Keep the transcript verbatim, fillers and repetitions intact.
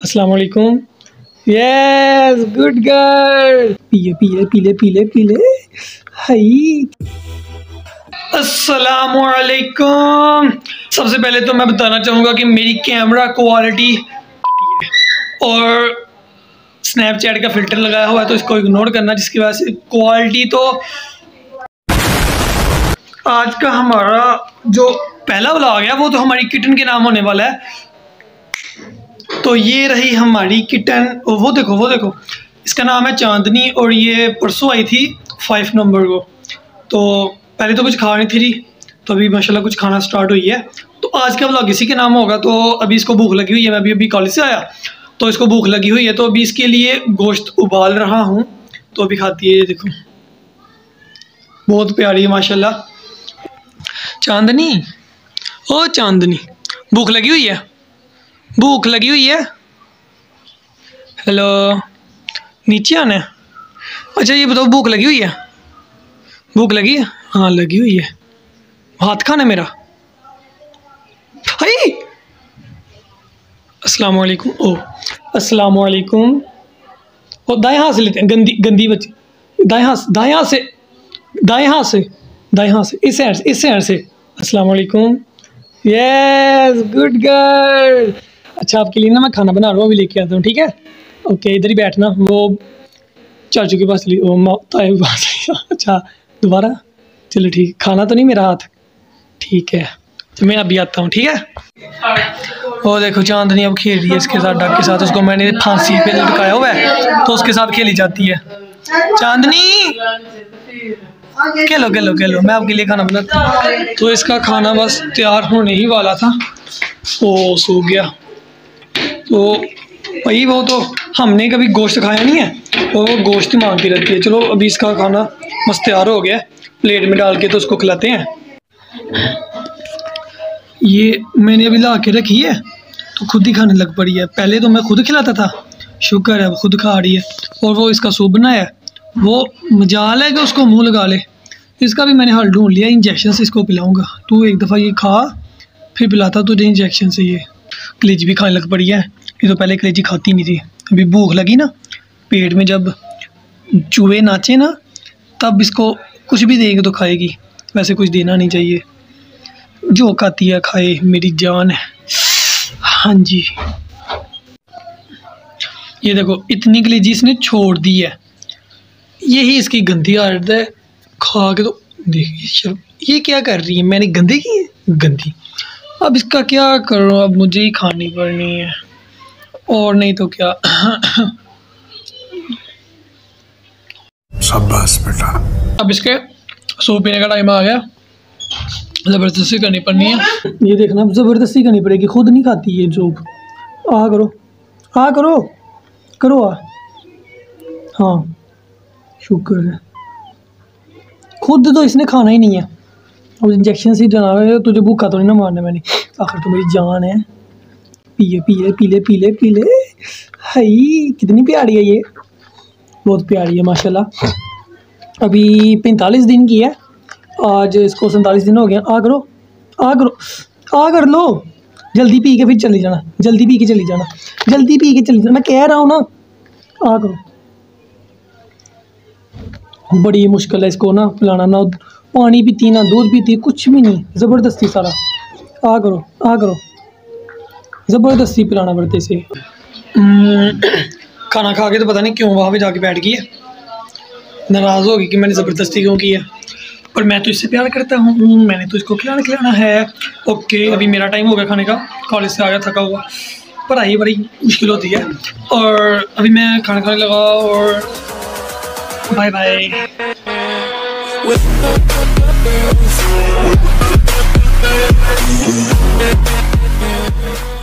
अस्सलाम वालेकुम। Yes good girl. पीले पीले पीले पीले पीले हाई। अस्सलाम वालेकुम। सबसे पहले तो मैं बताना चाहूँगा कि मेरी कैमरा क्वालिटी और स्नैपचैट का फ़िल्टर लगाया हुआ है तो इसको इग्नोर करना, जिसकी वजह से क्वालिटी तो। आज का हमारा जो पहला व्लॉग है वो तो हमारी किटन के नाम होने वाला है। तो ये रही हमारी किटन। वो देखो वो देखो, इसका नाम है चांदनी और ये परसों आई थी फाइव नंबर को। तो पहले तो कुछ खा नहीं थी, तो अभी माशाल्लाह कुछ खाना स्टार्ट हुई है। तो आज का व्लॉग इसी के नाम होगा। तो अभी इसको भूख लगी हुई है, मैं अभी अभी कॉलेज से आया तो इसको भूख लगी हुई है, तो अभी इसके लिए गोश्त उबाल रहा हूँ। तो अभी खाती है, ये देखो बहुत प्यारी है माशाल्लाह। चांदनी, ओ चांदनी, भूख लगी हुई है? भूख लगी हुई है? हेलो, नीचे आना है? अच्छा ये बताओ, भूख लगी हुई है? भूख लगी है? हाँ लगी हुई है। हाथ खाना मेरा। हाय, अस्सलाम वालेकुम। ओ अस्सलाम वालेकुम। ओ दाएं हाथ से लेते हैं, गंदी गंदी बच्ची। दाएं हाथ, दाएं हाथ से, दाएं हाथ से, दाएं हाथ से, इस साइड से, इस साइड से। अस्सलाम वालेकुम। Yes good girl. अच्छा आपके लिए ना मैं खाना बना रहा हूँ, अभी लेके आता हूँ, ठीक है? ओके इधर ही बैठना। वो चाचू के पास ली, वो ताए के पास। अच्छा दोबारा, चलो ठीक। खाना तो नहीं मेरा हाथ, ठीक है? तो मैं अभी आता हूँ, ठीक है? वो देखो चांदनी अब खेल रही है इसके साथ, डक के साथ। उसको मैंने फांसी पे लटकाया हुआ है तो उसके साथ खेली जाती है। चांदनी खेलो खेलो खेलो, मैं आपके लिए खाना बनाता हूँ। तो इसका खाना बस तैयार होने ही वाला था, वो सो गया। तो भाई वो तो हमने कभी गोश्त खाया नहीं है, तो वो गोश्त ही मांगती रहती है। चलो अभी इसका खाना बस तैयार हो गया, प्लेट में डाल के तो उसको खिलाते हैं। ये मैंने अभी ला के रखी है तो खुद ही खाने लग पड़ी है। पहले तो मैं खुद खिलाता था, शुक्र है वो खुद खा रही है। और वो इसका सूप बनाया है, वो मजाल है कि उसको मुंह लगा ले। इसका भी मैंने हल ढूंढ लिया, इंजेक्शन से इसको पिलाऊंगा। तू एक दफ़ा ये खा, फिर पिलाता तुझे इंजेक्शन से। ये कलेजी भी खाने लग पड़ी है, ये तो पहले कलेजी खाती नहीं थी। अभी भूख लगी ना, पेट में जब चूहे नाचे ना तब इसको कुछ भी देंगे तो खाएगी, वैसे कुछ देना नहीं चाहिए। जो खाती है खाए, मेरी जान है। हाँ जी, ये देखो इतनी कलेजी इसने छोड़ दी है। यही इसकी गंदी आदत है, खा के तो देखिए ये क्या कर रही है। मैंने गंदी की है, गंदी। अब इसका क्या करूँ, अब मुझे ही खानी पड़नी है और नहीं तो क्या। शाबाश बेटा। अब इसके सूप पीने का टाइम आ गया, ज़बरदस्ती करनी पड़नी है। ये देखना, ज़बरदस्ती करनी पड़ेगी, खुद नहीं खाती ये सूप। आ करो, आ करो, करो आ। हाँ शुक्र है, खुद तो इसने खाना ही नहीं है। अब इंजेक्शन से डरा है, तुझे भूखा तो नहीं ना मारना मैंने, आखिर तो मेरी जान है। पीले पीले पीले पीले पीले हाई, कितनी प्यारी है ये, बहुत प्यारी है माशाल्लाह। अभी पैंतालीस दिन की है, आज इसको सैंतालीस दिन हो गए। आ करो, आ करो, आ कर लो। जल्दी पी के फिर चली जाना, जल्दी पी के चली जाना, जल्दी पी के चली जाना, मैं कह रहा हूँ ना। आ करो, बड़ी मुश्किल है इसको ना पिलाना, ना पानी पीती ना दूध पीती, कुछ भी नहीं, ज़बरदस्ती सारा। आ करो, आ करो, ज़बरदस्ती पिलाना पड़ते से। खाना खा के तो पता नहीं क्यों वहाँ पे जाके बैठ गई है, नाराज़ होगी कि मैंने ज़बरदस्ती क्यों की है। पर मैं तो इससे प्यार करता हूँ, मैंने तो इसको खिलाना खिलाना है। ओके अभी मेरा टाइम हो गया खाने का, कॉलेज से आ गया थका हुआ, पढ़ाई बड़ी मुश्किल होती है। और अभी मैं खाना खाने लगा और बाय बाय।